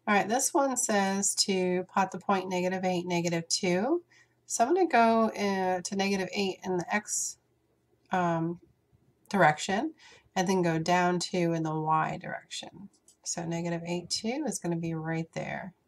All right, this one says to plot the point -8, -2. So I'm going to go to -8 in the x direction, and then go down 2 in the y direction. So -8, 2 is going to be right there.